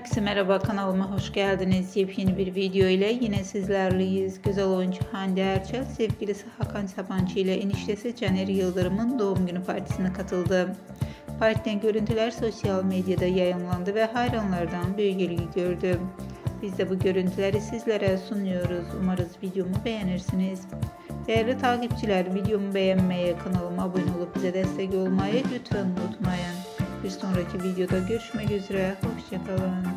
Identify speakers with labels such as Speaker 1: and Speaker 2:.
Speaker 1: Herkese merhaba, kanalıma hoş geldiniz. Yepyeni bir video ile yine sizlerleyiz. Güzel oyuncu Hande Erçel sevgilisi Hakan Sabancı ile eniştesi Caner Yıldırım'ın doğum günü partisine katıldı. Partiden görüntüler sosyal medyada yayınlandı ve hayranlardan büyük ilgi gördü. Biz de bu görüntüleri sizlere sunuyoruz. Umarız videomu beğenirsiniz. Değerli takipçiler, videomu beğenmeyi, kanalıma abone olup bize destek olmayı lütfen unutmayın. Bir sonraki videoda görüşmek üzere. Hoşça kalın.